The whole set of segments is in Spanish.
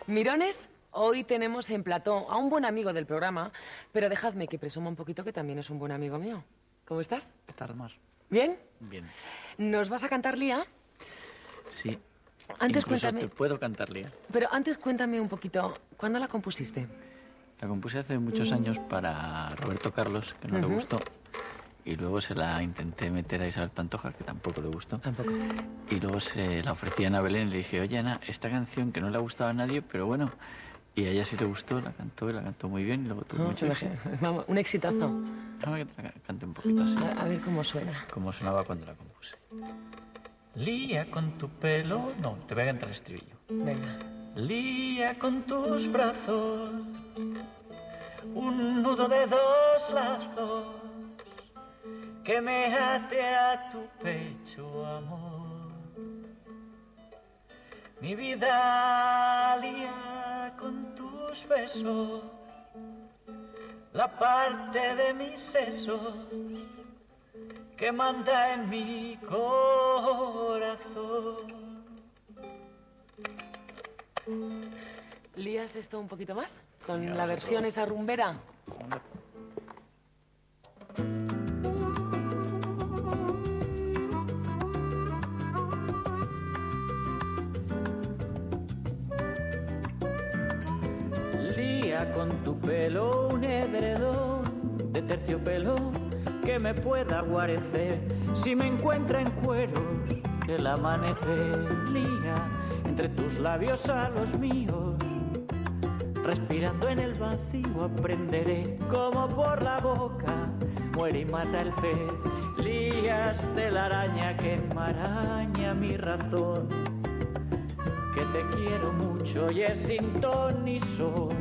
Mirones, hoy tenemos en plató a un buen amigo del programa, pero dejadme que presuma un poquito que también es un buen amigo mío. ¿Cómo estás? ¿Qué tal, Mar? ¿Bien? Bien. ¿Nos vas a cantar Lía? Sí. Antes Incluso cuéntame... te puedo cantar, Lía. Pero antes cuéntame un poquito, ¿cuándo la compusiste? La compuse hace muchos años para Roberto Carlos, que no le gustó. Y luego se la intenté meter a Isabel Pantoja, que tampoco le gustó. Tampoco. Y luego se la ofrecí a Ana Belén y le dije, oye, Ana, esta canción que no le ha gustado a nadie, pero bueno. Y a ella sí le gustó, la cantó y la cantó muy bien y luego tuvo mucho éxito. Vamos, un exitazo. Déjame que te la cante un poquito así. A ver cómo suena. Como sonaba cuando la compuse. Lía con tu pelo... No, te voy a cantar el estribillo. Venga. Lía con tus brazos un nudo de dos lazos que me ate a tu pecho, amor. Mi vida lía con tus besos la parte de mis sesos que manda en mi corazón. ¿Lías esto un poquito más? ¿Con Ya, la versión esa rumbera? Lía con tu pelo un edredón de terciopelo que me pueda guarecer si me encuentra en cueros el amanecer. Lía entre tus labios a los míos, respirando en el vacío aprenderé cómo por la boca muere y mata el pez. Lías de la araña que enmaraña mi razón, que te quiero mucho y es sin ton ni son.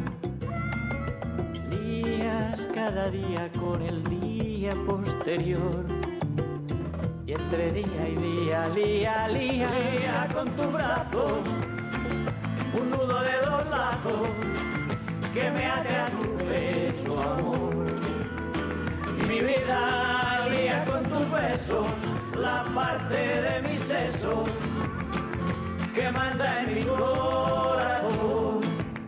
Lías cada día con el día posterior, y entre día y día, lía, lía, lía con tus brazos un nudo de dos lazos que me ate a tu pecho, amor. Y mi vida lía con tus besos la parte de mis sesos que manda en mi corazón.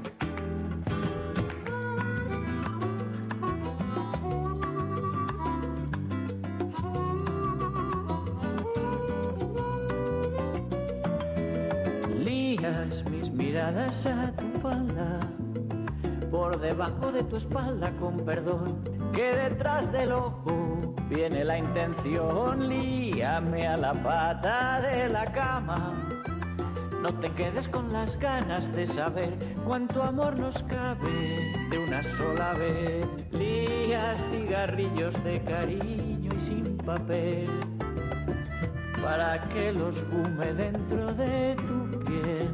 Lías mis miradas a tu falda, por debajo de tu espalda con perdón, que detrás del ojo viene la intención. Líame a la pata de la cama, no te quedes con las ganas de saber cuánto amor nos cabe de una sola vez. Lías cigarrillos de cariño y sin papel, para que los fume dentro de tu piel.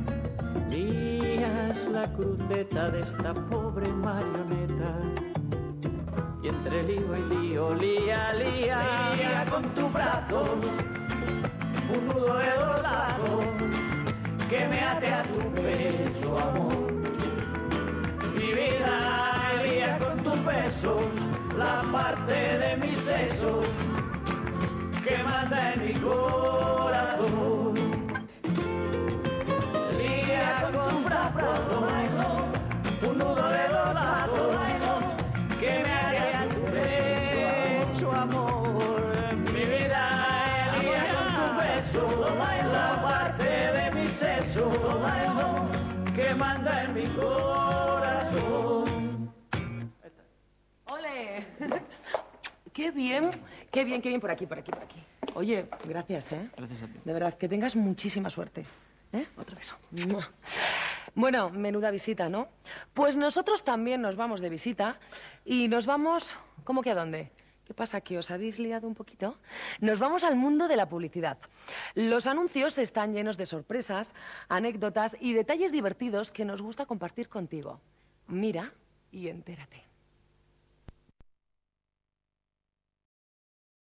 Lías la cruceta de esta pobre marioneta, y entre lío y lío, lía, lía, lía con tus brazos un nudo de dos lazos que me ate a tu pecho, amor. Mi vida lía con tus besos la parte de mis sesos que manda en mi corazón. Lía con tus brazos un nudo de dos lazos que me ate a tu pecho, amor. Mi vida lía con tus besos la parte de mis sesos que manda en mi corazón. ¡Ole! ¡Qué bien! ¡Qué bien, qué bien! Por aquí, por aquí, por aquí. Oye, gracias, ¿eh? Gracias a ti. De verdad, que tengas muchísima suerte. ¿Eh? Otro beso. ¡Mua! Bueno, menuda visita, ¿no? Pues nosotros también nos vamos de visita y nos vamos... ¿Cómo que a dónde? ¿Qué pasa? ¿Que os habéis liado un poquito? Nos vamos al mundo de la publicidad. Los anuncios están llenos de sorpresas, anécdotas y detalles divertidos que nos gusta compartir contigo. Mira y entérate.